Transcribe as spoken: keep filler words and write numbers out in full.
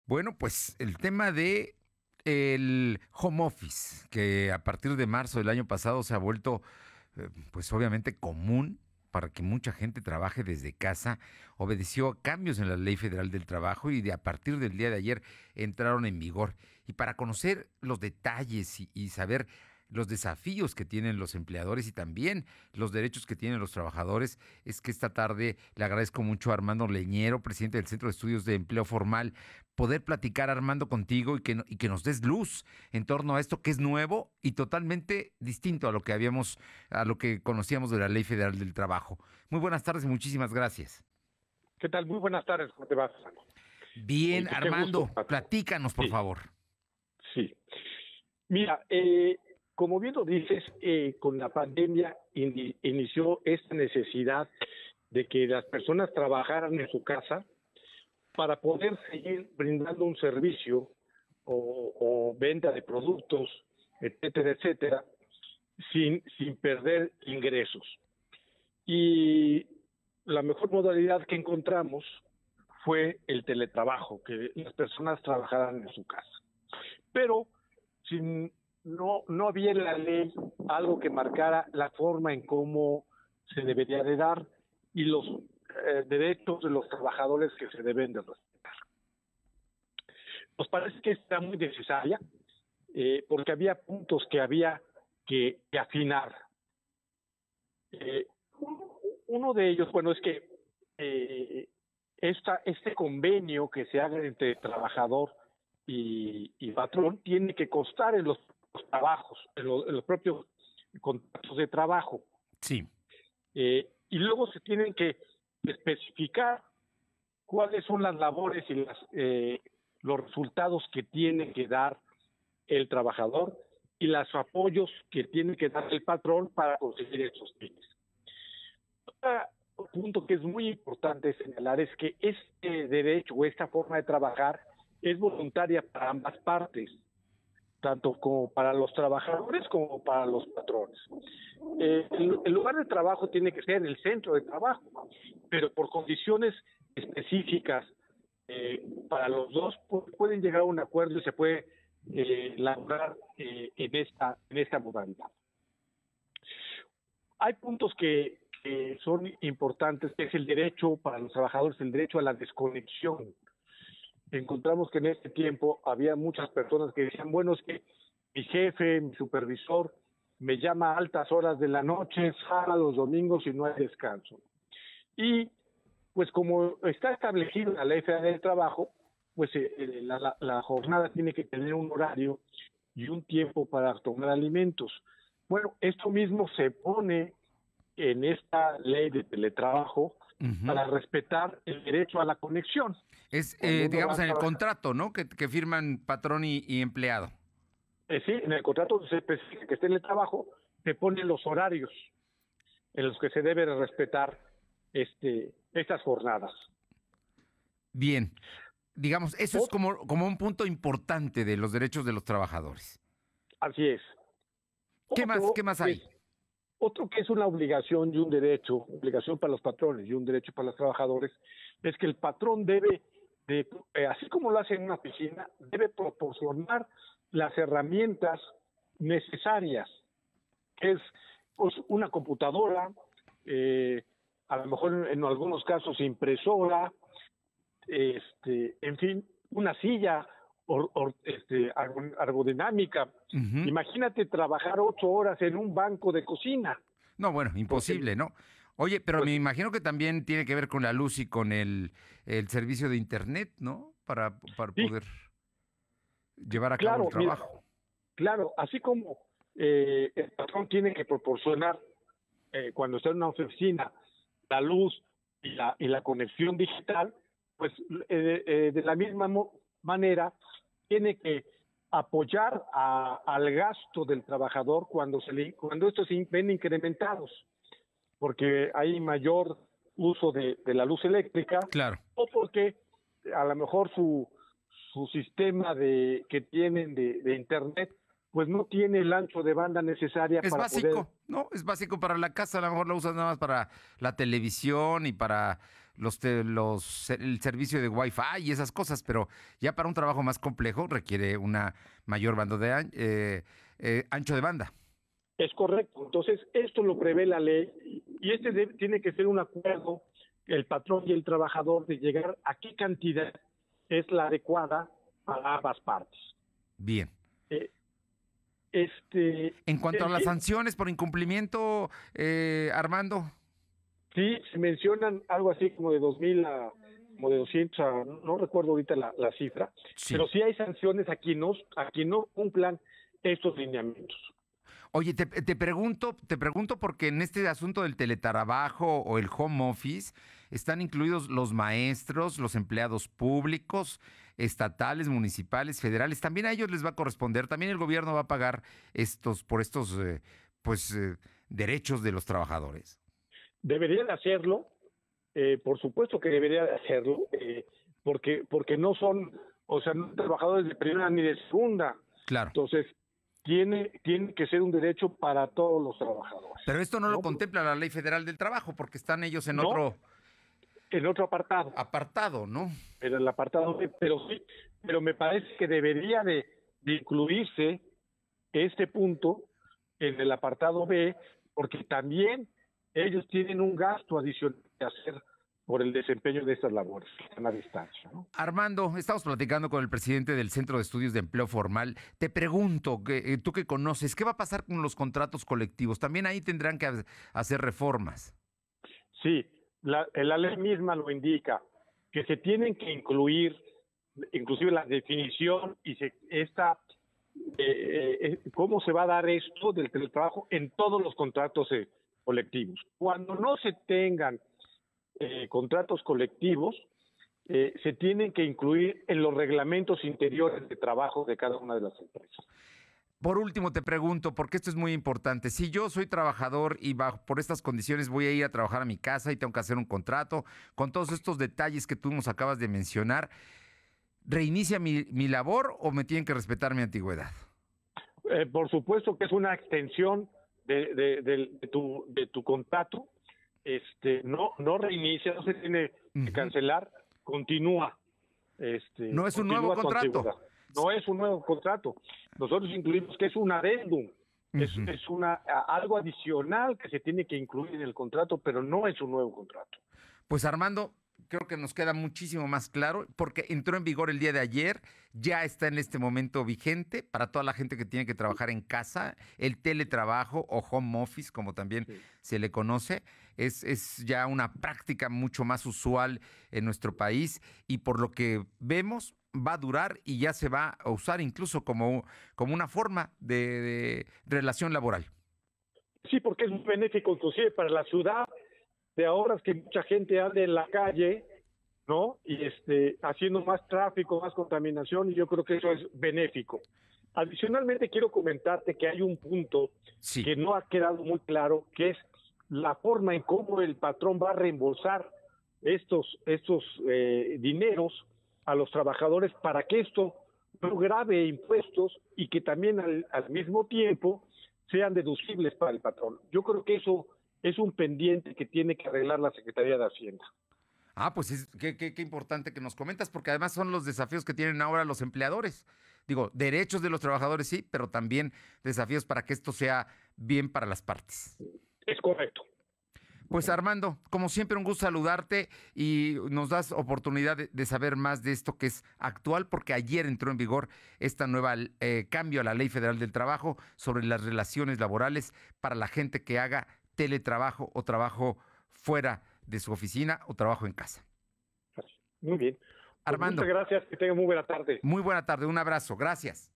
Bueno, pues el tema de el home office, que a partir de marzo del año pasado se ha vuelto, eh, pues obviamente común para que mucha gente trabaje desde casa, obedeció a cambios en la Ley Federal del Trabajo y de a partir del día de ayer entraron en vigor. Y para conocer los detalles y, y saber los desafíos que tienen los empleadores y también los derechos que tienen los trabajadores, es que esta tarde le agradezco mucho a Armando Leñero, presidente del Centro de Estudios de Empleo Formal, poder platicar, Armando, contigo y que, no- y que nos des luz en torno a esto que es nuevo y totalmente distinto a lo que habíamos, a lo que conocíamos de la Ley Federal del Trabajo. Muy buenas tardes y muchísimas gracias. ¿Qué tal? Muy buenas tardes, ¿cómo te vas, Fernando? Oye, Bien, pues qué gusto. Armando, platícanos, por Sí, favor. sí. Mira, eh, como bien lo dices, eh, con la pandemia ini- inició esta necesidad de que las personas trabajaran en su casa para poder seguir brindando un servicio o, o venta de productos, etcétera, etcétera, sin, sin perder ingresos. Y la mejor modalidad que encontramos fue el teletrabajo, que las personas trabajaran en su casa. Pero sin, no, no había en la ley algo que marcara la forma en cómo se debería de dar y los eh, derechos de los trabajadores que se deben de respetar. Nos parece que está muy necesaria eh, porque había puntos que había que, que afinar. Eh, uno, uno de ellos, bueno, es que eh, esta, este convenio que se haga entre trabajador y, y patrón tiene que constar en los, los trabajos, en, lo- en los propios contratos de trabajo. Sí, Eh, y luego se tienen que especificar cuáles son las labores y las, eh, los resultados que tiene que dar el trabajador y los apoyos que tiene que dar el patrón para conseguir esos fines. Otro punto que es muy importante señalar es que este derecho o esta forma de trabajar es voluntaria para ambas partes, tanto como para los trabajadores como para los patrones. Eh, el, el lugar de trabajo tiene que ser el centro de trabajo, pero por condiciones específicas eh, para los dos pu- pueden llegar a un acuerdo y se puede eh, lograr eh, en esta en esta modalidad. Hay puntos que, que son importantes, que es el derecho para los trabajadores, el derecho a la desconexión. Encontramos que en este tiempo había muchas personas que decían, bueno, es que mi jefe, mi supervisor, me llama a altas horas de la noche, sábados, domingos y no hay descanso. Y pues como está establecido en la Ley Federal del Trabajo, pues eh, eh, la, la, la jornada tiene que tener un horario y un tiempo para tomar alimentos. Bueno, esto mismo se pone en esta ley de teletrabajo ujú. para respetar el derecho a la conexión. Es, Cuando eh, uno va digamos, a en el trabajar, contrato, ¿no? Que, que firman patrón y, y empleado. eh, sí, en el contrato se especifica que esté en el trabajo, se ponen los horarios en los que se debe de respetar este, estas jornadas. Bien, digamos, eso es Ot- como, como un punto importante de los derechos de los trabajadores. Así es. ¿Qué más, Otro qué más que es hay? Otro que es una obligación y un derecho, obligación para los patrones y un derecho para los trabajadores, es que el patrón debe, de, eh, así como lo hace en una oficina, debe proporcionar las herramientas necesarias, que es pues, una computadora, eh, a lo mejor en, en algunos casos impresora, este, en fin, una silla or, or, este, argo- ergodinámica. Ujú. Imagínate trabajar ocho horas en un banco de cocina, No, bueno, porque imposible, ¿no? Oye, pero pues me imagino que también tiene que ver con la luz y con el, el servicio de internet, ¿no? Para, para sí, poder llevar a cabo el claro, mira, trabajo. claro, así como eh, el patrón tiene que proporcionar eh, cuando está en una oficina la luz y la, y la conexión digital, pues eh, eh, de la misma mo- manera tiene que apoyar a- al gasto del trabajador cuando se le- cuando estos se ven incrementados, porque hay mayor uso de, de la luz eléctrica Claro. o porque a lo mejor su, su sistema de que tienen de, de internet pues no tiene el ancho de banda necesaria Es para poder. básico, ¿no? Es básico para la casa, a lo mejor lo usas nada más para la televisión y para los, te- los el servicio de Wi-Fi y esas cosas, pero ya para un trabajo más complejo requiere una mayor banda de an- eh, eh, ancho de banda. Es correcto. Entonces, esto lo prevé la ley y este de- tiene que ser un acuerdo, el patrón y el trabajador, de llegar a qué cantidad es la adecuada para ambas partes. Bien. Eh, este, En cuanto a el- las sanciones por incumplimiento, eh, Armando. sí, se mencionan algo así como de dos mil a como de doscientos, a- no recuerdo ahorita la, la cifra, Sí. pero sí hay sanciones a quien no, a quien no cumplan estos lineamientos. Oye, te, te pregunto, te pregunto porque en este asunto del teletrabajo o el home office están incluidos los maestros, los empleados públicos, estatales, municipales, federales. También a ellos les va a corresponder, también el gobierno va a pagar estos por estos eh, pues eh, derechos de los trabajadores. Debería de hacerlo, eh, por supuesto que debería de hacerlo, eh, porque porque no son, o sea, no son trabajadores de primera ni de segunda. Claro. Entonces, tiene tiene que ser un derecho para todos los trabajadores. Pero esto no lo ¿no? contempla la Ley Federal del Trabajo porque están ellos en No. otro En otro apartado, apartado, ¿no? en el apartado B, pero sí, pero me parece que debería de, de incluirse este punto en el apartado B, porque también ellos tienen un gasto adicional que hacer por el desempeño de estas labores que están a distancia, ¿no? Armando, estamos platicando con el presidente del Centro de Estudios de Empleo Formal. Te pregunto, que, eh, tú que conoces, ¿qué va a pasar con los contratos colectivos? También ahí tendrán que ha- hacer reformas. Sí, la, la ley misma lo indica, que se tienen que incluir, inclusive la definición y se, esta, eh, eh, cómo se va a dar esto del teletrabajo en todos los contratos eh, colectivos. Cuando no se tengan eh, contratos colectivos, eh, se tienen que incluir en los reglamentos interiores de trabajo de cada una de las empresas. Por último, te pregunto, porque esto es muy importante. Si yo soy trabajador y bajo, por estas condiciones voy a ir a trabajar a mi casa y tengo que hacer un contrato, con todos estos detalles que tú nos acabas de mencionar, ¿reinicia mi, mi labor o me tienen que respetar mi antigüedad? Eh, por supuesto que es una extensión de, de, de, de tu, de tu contrato. Este, no, no reinicia, no se tiene que Ujú. cancelar, continúa. Este, No es un continúa nuevo tu contrato. antigüedad. No es un nuevo contrato. Nosotros incluimos que es un adendum, es, Ujú. es una a- algo adicional que se tiene que incluir en el contrato, pero no es un nuevo contrato. Pues Armando, creo que nos queda muchísimo más claro porque entró en vigor el día de ayer, ya está en este momento vigente para toda la gente que tiene que trabajar en casa, el teletrabajo o home office, como también Sí. se le conoce, es, es ya una práctica mucho más usual en nuestro país y por lo que vemos va a durar y ya se va a usar incluso como, como una forma de, de relación laboral. Sí, porque es muy benéfico inclusive para la ciudad. De ahora es que mucha gente anda en la calle, ¿no? Y este, haciendo más tráfico, más contaminación, y yo creo que eso es benéfico. Adicionalmente, quiero comentarte que hay un punto Sí. que no ha quedado muy claro, que es la forma en cómo el patrón va a reembolsar estos, estos eh, dineros a los trabajadores para que esto no grave impuestos y que también al, al mismo tiempo sean deducibles para el patrón. Yo creo que eso es un pendiente que tiene que arreglar la Secretaría de Hacienda. Ah, pues es, qué, qué, qué importante que nos comentas, porque además son los desafíos que tienen ahora los empleadores. Digo, derechos de los trabajadores sí, pero también desafíos para que esto sea bien para las partes. Es correcto. Pues Armando, como siempre, un gusto saludarte y nos das oportunidad de, de saber más de esto que es actual, porque ayer entró en vigor esta nueva eh, cambio a la Ley Federal del Trabajo sobre las relaciones laborales para la gente que haga teletrabajo o trabajo fuera de su oficina o trabajo en casa. Muy bien. Pues Armando, muchas gracias, que tengan muy buena tarde. muy buena tarde, un abrazo, gracias.